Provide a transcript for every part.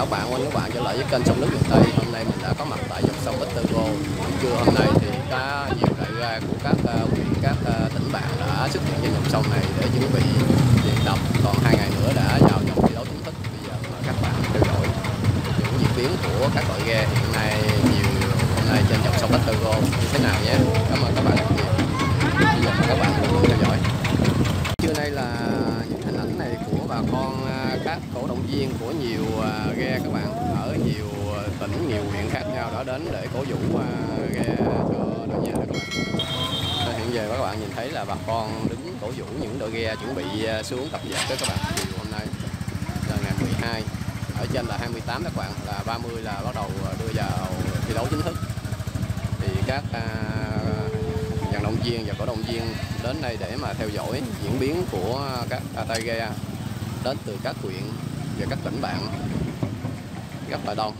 chào các bạn, quên các bạn trở lại với kênh Sông Nước Miền Tây. Hôm nay mình đã có mặt tại dòng sông Victor. Buổi trưa hôm nay thì có nhiều đại gia của các huyện, các tỉnh bạn đã xuất hiện trên dòng sông này để chuẩn bị luyện tập. Còn 2 ngày nữa đã vào vòng thi đấu chính thức. Bây giờ mời các bạn theo dõi những diễn biến của các đội ghe hiện nay hôm nay trên dòng sông Victor như thế nào nhé. Cảm ơn các bạn rất nhiều. Bây giờ mời các bạn cùng theo dõi. Trưa nay là những hình ảnh này của bà con các cổ động viên của nhiều ghe các bạn ở nhiều tỉnh, nhiều huyện khác nhau đã đến để cổ vũ ghe cho đội nhà các bạn. Hiện giờ các bạn nhìn thấy là bà con đứng cổ vũ những đội ghe chuẩn bị xuống tập dượt đó các bạn. Chiều hôm nay là ngày 12, ở trên là 28 các bạn, là 30 là bắt đầu đưa vào thi đấu chính thức. Thì các vận động viên và cổ động viên đến đây để mà theo dõi diễn biến của các tay ghe đến từ các huyện và các tỉnh bạn rất là đông.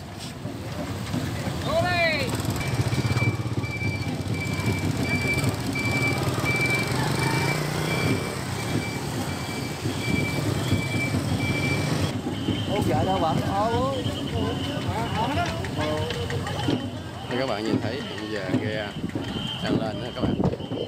Thì các bạn nhìn thấy hiện giờ ghe đang lên đó các bạn.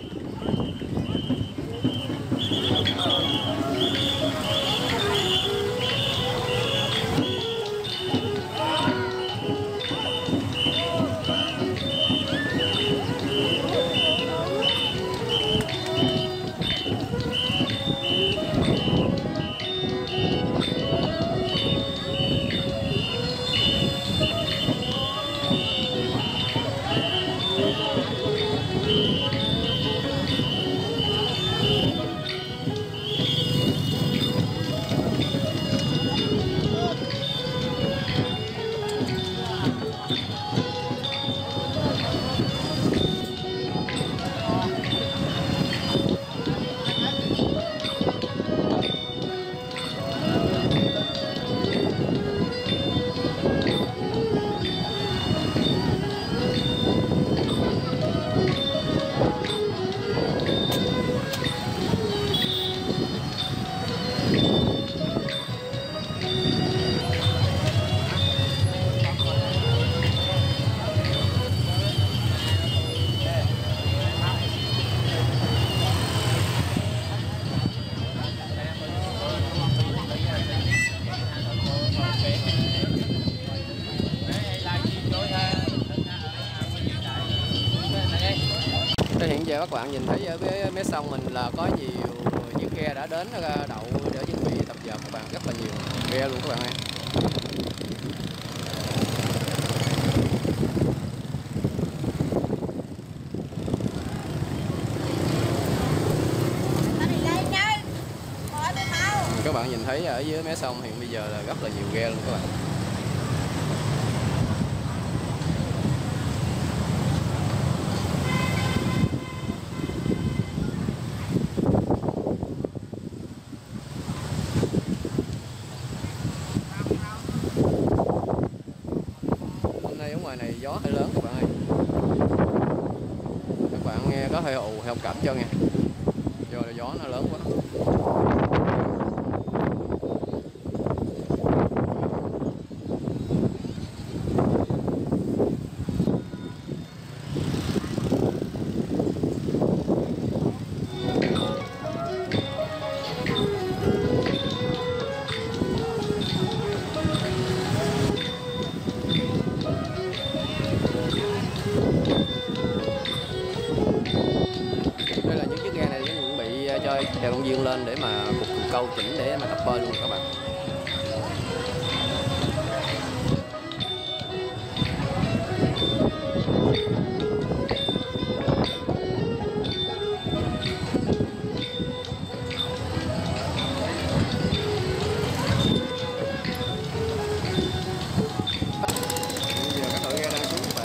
Hiện giờ các bạn nhìn thấy ở mé sông mình là có nhiều những ghe đã đến đậu để chuẩn bị tập dượt các bạn, rất là nhiều ghe luôn các bạn ơi. Các bạn nhìn thấy ở dưới mé sông hiện bây giờ là rất là nhiều ghe luôn các bạn. Ngoài này gió hơi lớn các bạn ơi, các bạn nghe có hơi ù thông cảm cho nghe, do gió nó lớn quá. Chèo động viên lên để mà cục câu chỉnh để mà tập bơi luôn các bạn. Bây giờ các đội ghe đang xuống các bạn.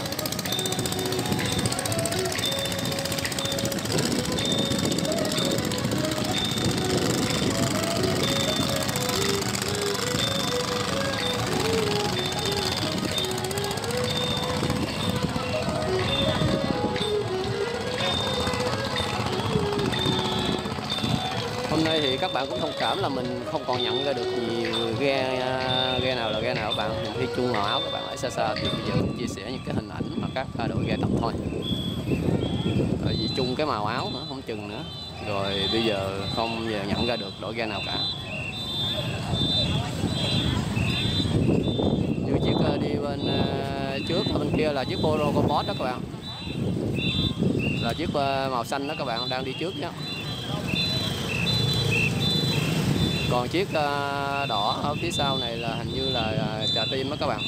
Hôm nay thì các bạn cũng thông cảm là mình không còn nhận ra được nhiều ghe ghe nào là ghe nào các bạn, nhìn thấy chuông màu áo các bạn ở xa xa, thì bây giờ mình chia sẻ những cái hình ảnh mà các đội ghe tập thôi. Tại vì chung cái màu áo nữa không chừng nữa, rồi bây giờ không giờ nhận ra được đội ghe nào cả. Như chiếc đi bên trước bên kia là chiếc Poro Comport đó các bạn, là chiếc màu xanh đó các bạn, đang đi trước nhé. Còn chiếc đỏ ở phía sau này là hình như là Trà Tim đó các bạn.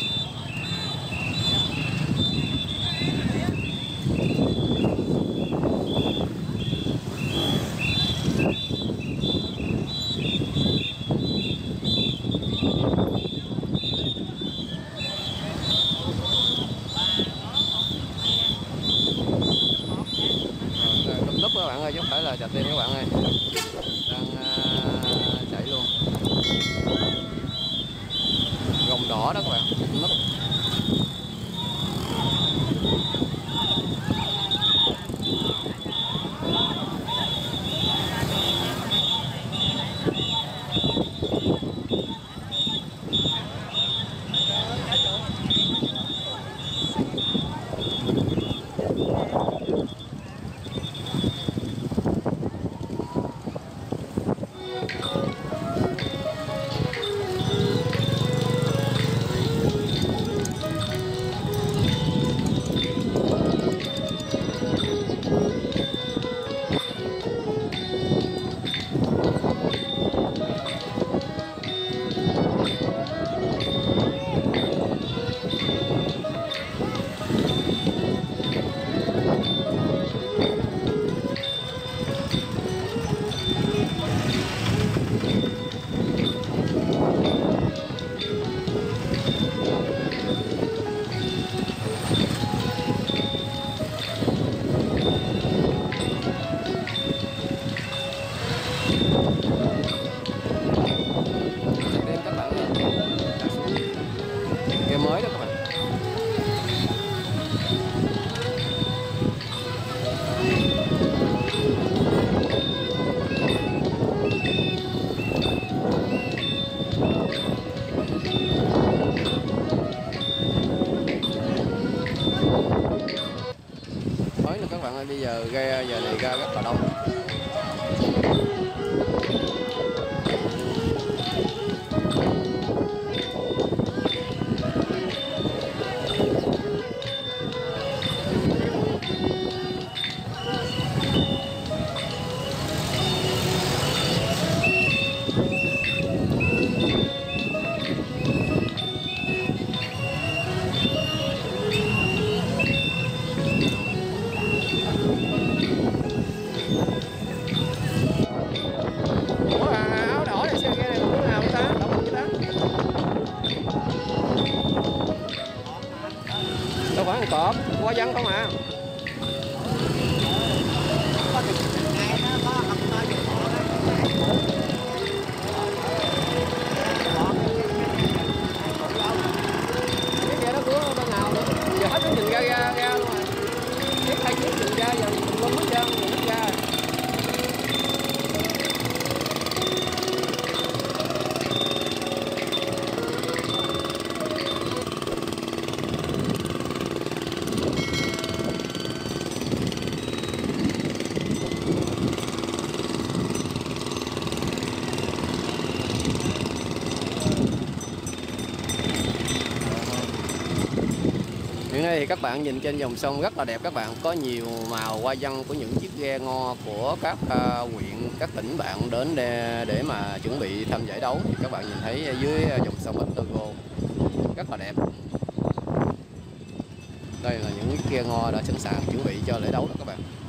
Tùm lúp các bạn ơi, chứ không phải là Trà Tim các bạn ơi, đang chạy luôn. Gồng đỏ đó các bạn, tùm lúp. Mới đó các bạn. Mới nữa các bạn ơi, bây giờ ghe giờ này ra rất là đông. Áo đỏ này xe ghe này lúc nào không ta? Đỏ bừng chứ ta? Đâu phải một cọp, quá vắng không à? Cái ghe đó của bên nào nữa? Giờ hết nó nhìn ra luôn rồi. Cái thay chiếc nhìn ra giờ mình không biết ra, mình biết ra. Hiện nay thì các bạn nhìn trên dòng sông rất là đẹp các bạn, có nhiều màu hoa văn của những chiếc ghe ngo của các huyện, các tỉnh bạn đến để mà chuẩn bị tham giải đấu. Thì các bạn nhìn thấy dưới dòng sông Octago rất là đẹp. Đây là những chiếc ghe ngo đã sẵn sàng chuẩn bị cho lễ đấu đó các bạn.